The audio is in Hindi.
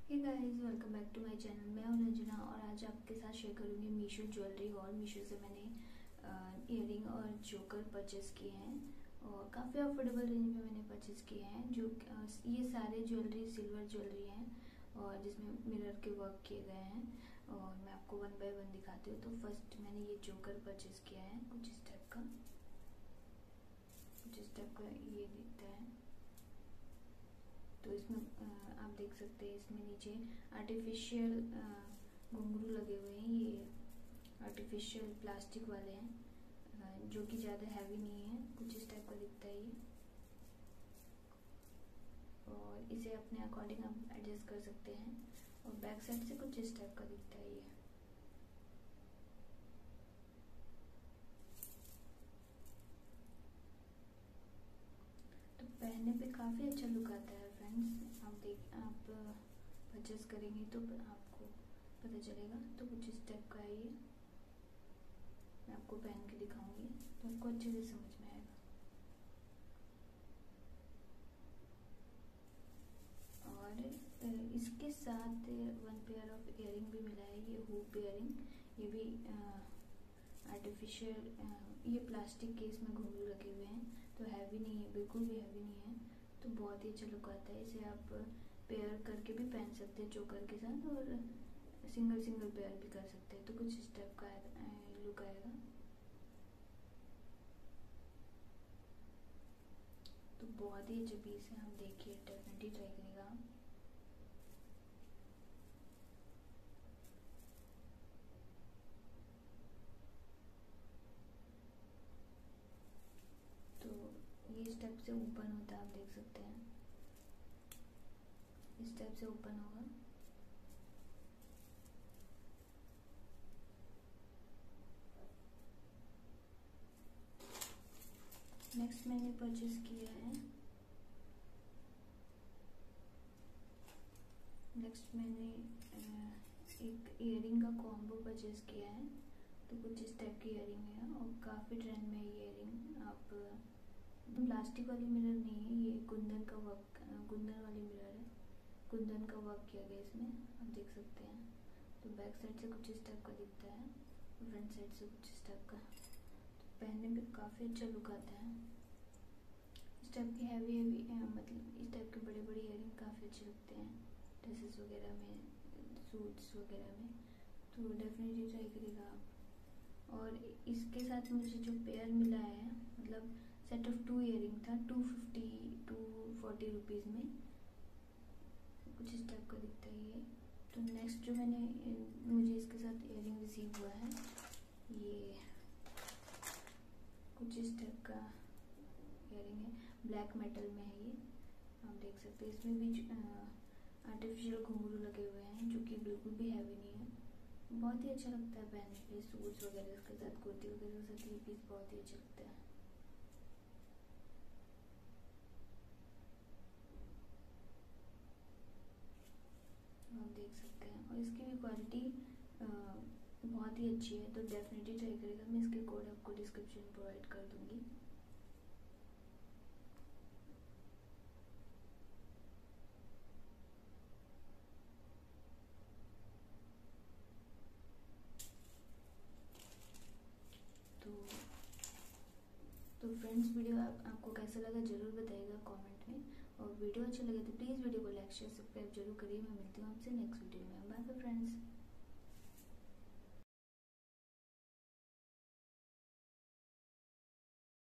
Hey guys, welcome back to my channel. मैं हूं रंजना और आज आपके साथ शेयर करूंगी मीशो ज्वेलरी हॉल। मीशो से मैंने इयररिंग और चोकर परचेस किए हैं और काफ़ी अफोर्डेबल रेंज में मैंने परचेस किए हैं। जो ये सारे ज्वेलरी सिल्वर ज्वेलरी हैं और जिसमें मिरर के वर्क किए गए हैं और मैं आपको वन बाय वन दिखाती हूँ। तो फर्स्ट मैंने ये चोकर परचेस किया है, कुछ इस टाइप का ये दिखता है। तो इसमें आप देख सकते हैं, इसमें नीचे आर्टिफिशियल घुंघरू लगे हुए हैं। ये आर्टिफिशियल प्लास्टिक वाले हैं जो कि ज़्यादा हैवी नहीं है। कुछ इस टाइप का दिखता है ये, और इसे अपने अकॉर्डिंग आप एडजस्ट कर सकते हैं। और बैक साइड से कुछ इस टाइप का दिखता है ये। तो पहनने पे काफ़ी अच्छा लुक आता है फ्रेंड्स। आप परचेस करेंगे तो आपको पता चलेगा। तो कुछ इस टाइप का है ये। मैं आपको पहन के दिखाऊंगी तो आपको अच्छे से समझ में आएगा। और इसके साथ वन पेयर ऑफ इयरिंग भी मिला है। ये हुप इयरिंग, ये भी आर्टिफिशियल, ये प्लास्टिक के इसमें घुंघरू लगे हुए हैं। तो हैवी नहीं है, बिल्कुल भी हैवी नहीं है। तो बहुत ही अच्छा लुक आता है। इसे आप पेयर करके भी पहन सकते हैं चोकर के साथ, और सिंगल पेयर भी कर सकते हैं। तो कुछ इस टाइप का लुक आएगा। तो बहुत ही अच्छा पीस है, आप देखिए, डेफिनेटली ट्राई करिएगा आप। तो ये इस टाइप से ओपन होता है, आप देख सकते हैं। इस टाइप से ओपन होगा। नेक्स्ट मैंने परचेस किया है, नेक्स्ट मैंने एक इयरिंग का कॉम्बो परचेस किया है। तो कुछ इस टाइप की इयरिंग है और काफ़ी ट्रेंड में ये इयरिंग। आप प्लास्टिक वाली मिरर नहीं है, ये कुंदन का वर्क, कुंदन वाली मिरर है। कुंदन का वर्क किया गया इसमें, आप देख सकते हैं। तो बैक साइड से कुछ इस टाइप का दिखता है, फ्रंट साइड से कुछ इस टाइप का। तो पहनने में काफ़ी अच्छा लुक आता है। इस टाइप की हैवी मतलब इस टाइप के बड़े बड़े इयरिंग काफ़ी अच्छे लगते हैं ड्रेसेस वगैरह में, सूट्स वगैरह में। तो डेफिनेटली ट्राई करिएगा आप। और इसके साथ मुझे जो पेयर मिला है, मतलब सेट ऑफ 2 इयरिंग था, 240 रुपीज़ में। कुछ इस टाइप का दिखता है ये। तो नेक्स्ट जो मुझे इसके साथ इयरिंग रिसीव हुआ है, ये कुछ इस टाइप का इयरिंग है, ब्लैक मेटल में है ये। आप देख सकते हैं, इसमें भी आर्टिफिशियल घुंघरू लगे हुए हैं जो कि बिल्कुल भी हैवी नहीं है। बहुत ही अच्छा लगता है पहनने के लिए, सूट्स वगैरह के साथ, कुर्ती वगैरह के साथ ये पीस बहुत ही अच्छा लगता है। आप देख सकते हैं, और इसकी भी क्वालिटी बहुत ही अच्छी है। तो डेफिनेटली ट्राई करेगा। मैं इसके कोड आपको डिस्क्रिप्शन में प्रोवाइड कर दूंगी। तो फ्रेंड्स, वीडियो आपको कैसा लगा जरूर बताइएगा कमेंट में। और वीडियो अच्छा लगे तो प्लीज़ वीडियो को लाइक शेयर सब्सक्राइब जरूर करिए। मैं मिलती हूँ आपसे नेक्स्ट वीडियो में। Bye bye friends.